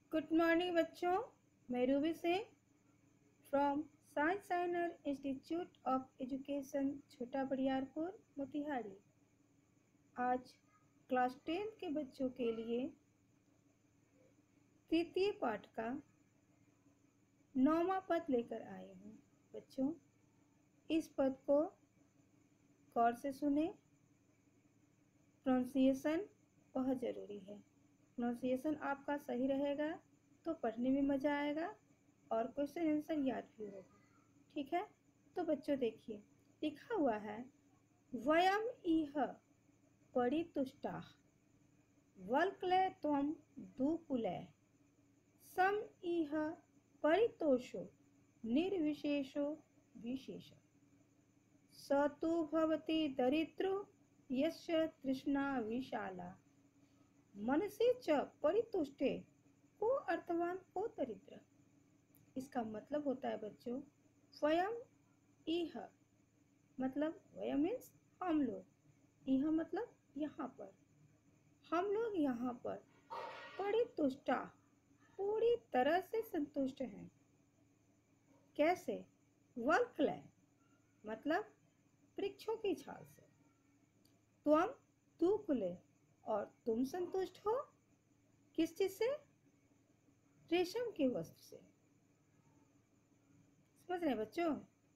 Good morning बच्चों, मैं Ruby Singh from science signer institute of education Chhota Bariyarpur Motihari. आज क्लास 10 के बच्चों के लिए तृतीय पाठ का 9वां पद लेकर आई हूँ। बच्चों, इस पद को गौर से सुने। प्रोनाउंसिएशन बहुत ज़रूरी है। प्रोनाउंसिएशन आपका सही रहेगा तो पढ़ने में मज़ा आएगा और क्वेश्चन आंसर याद भी होगा। ठीक है, तो बच्चों देखिए, लिखा हुआ है वयम इह परितुष्टाः वल्क्ले त्वं दुकुले सम इह परितोषो निर्विशेषो विशेष स तु भवति दरिद्रो यस्य तृष्णा विशाला मनसि च परितुष्टे को अर्थवान को दरिद्र। इसका मतलब होता है बच्चों, वयम इह मतलब वयम मीन्स हम लोग, इह मतलब यहाँ पर, हम लोग यहाँ पर परितुष्टा पूरी तरह से संतुष्ट हैं। कैसे? वल्क्ले मतलब वृक्षों की छाल से, त्वम दुकुले और तुम संतुष्ट हो किस चीज से? रेशम के वस्त्र से। समझ रहे हैं बच्चों?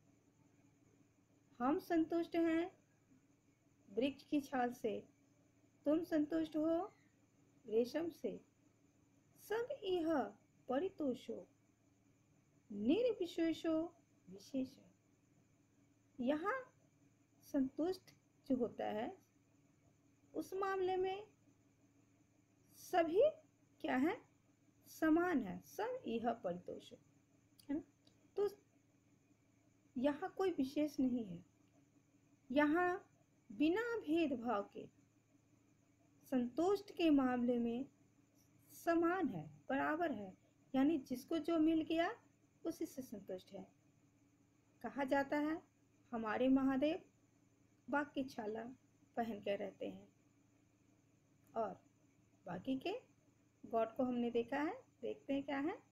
हम संतुष्ट हैं वृक्ष की छाल से, तुम संतुष्ट हो रेशम से। सब यह परितोषो निर्विशेषो विशेष। यहाँ संतुष्ट जो होता है उस मामले में सभी क्या है? समान है। सब यह परितोषो है ना, तो यहाँ कोई विशेष नहीं है। यहाँ बिना भेदभाव के संतुष्ट के मामले में समान है, बराबर है, यानी जिसको जो मिल गया उसी से संतुष्ट है। कहा जाता है हमारे महादेव बाघ की छाला पहन कर रहते हैं और बाकी के गॉड को हमने देखा है। देखते हैं क्या है।